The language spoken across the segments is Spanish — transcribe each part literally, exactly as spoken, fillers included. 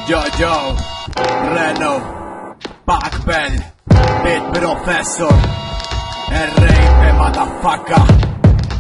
Yo, yo, Reno, Pac-Bell, Beat Professor, R I P motherfucker.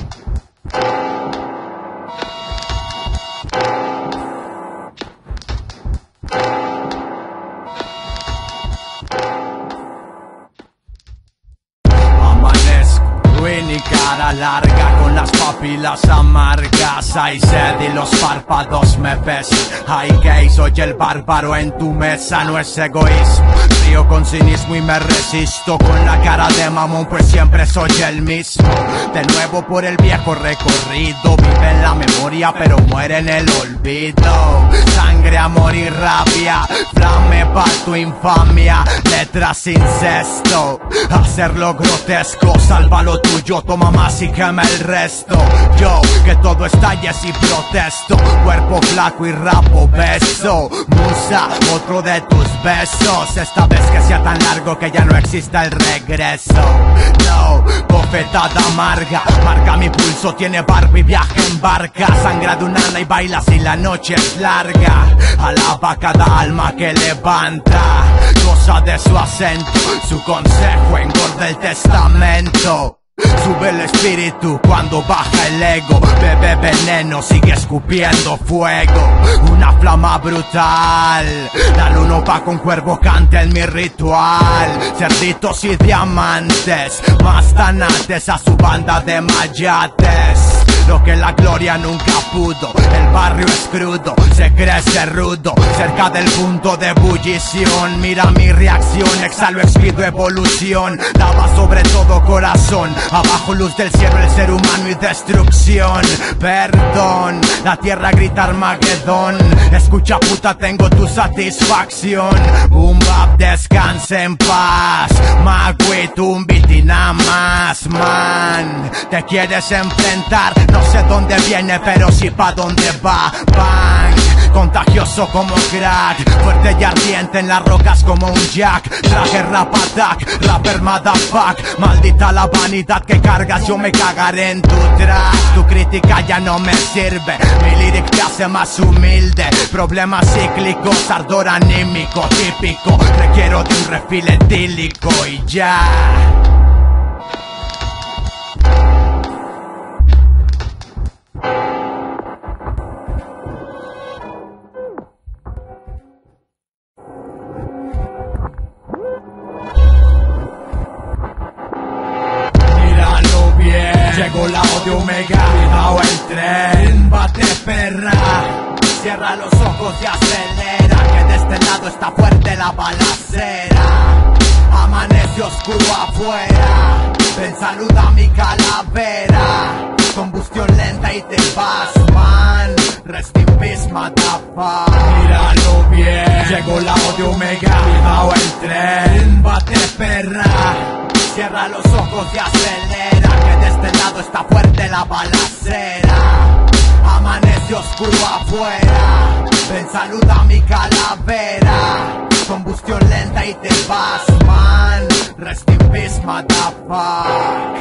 Y cara larga con las papilas amargas. Hay sed y los párpados me pesan. Hay gay, soy el bárbaro en tu mesa. No es egoísmo, río con cinismo y me resisto. Con la cara de mamón pues siempre soy el mismo. De nuevo por el viejo recorrido. Vive en la memoria pero muere en el olvido. Sangre, amor y rabia, flame pa' tu infamia. Letras incesto, hacerlo grotesco. Salva lo tuyo, toma más y quema el resto. Yo, que todo estalle si protesto. Cuerpo flaco y rapo beso. Musa, otro de tus besos. Esta vez que sea tan largo que ya no exista el regreso. No, bofetada amarga. Marca mi pulso, tiene barba y viaje en barca. Sangra de un ala y baila si la noche es larga. Alaba cada alma que levanta. Goza de su acento, su consejo engorda el testamento. Sube el espíritu cuando baja el ego. Bebe veneno, sigue escupiendo fuego. Una flama brutal. La luna va con cuervo cante en mi ritual. Cerditos y diamantes, más tanantes a su banda de mayates. Lo que la gloria nunca pudo. El barrio es crudo, se crece rudo. Cerca del punto de ebullición. Mira mi reacción, exhalo, expido evolución. Lava sobre todo corazón. Abajo luz del cielo, el ser humano y destrucción. Perdón, la tierra grita Armagedón. Escucha puta, tengo tu satisfacción. Boom bap, descanse en paz. Magui, un beat y nada más, man. Te quieres enfrentar, no sé dónde viene, pero sí pa' dónde va. Bang, contagioso como crack. Fuerte y ardiente en las rocas como un jack. Traje rap attack, rapper motherfuck. Maldita la vanidad que cargas, yo me cagaré en tu track. Tu crítica ya no me sirve, mi lyric te hace más humilde. Problemas cíclicos, ardor anímico típico. Requiero de un refil etílico y ya. Llegó la O de Omega, cuidado el tren, bate perra. Cierra los ojos y acelera, que de este lado está fuerte la balacera. Amanece oscuro afuera, ven saluda a mi calavera. Combustión lenta y te vas, man. Rest in peace, motherfucker. Míralo bien, llegó la O de Omega, cuidado el tren, bate perra. Cierra los ojos y acelera, que de este lado está fuerte la balacera. Amanece oscuro afuera, ven saluda a mi calavera. Combustión lenta y te vas, man. Rest in peace, motherfucker.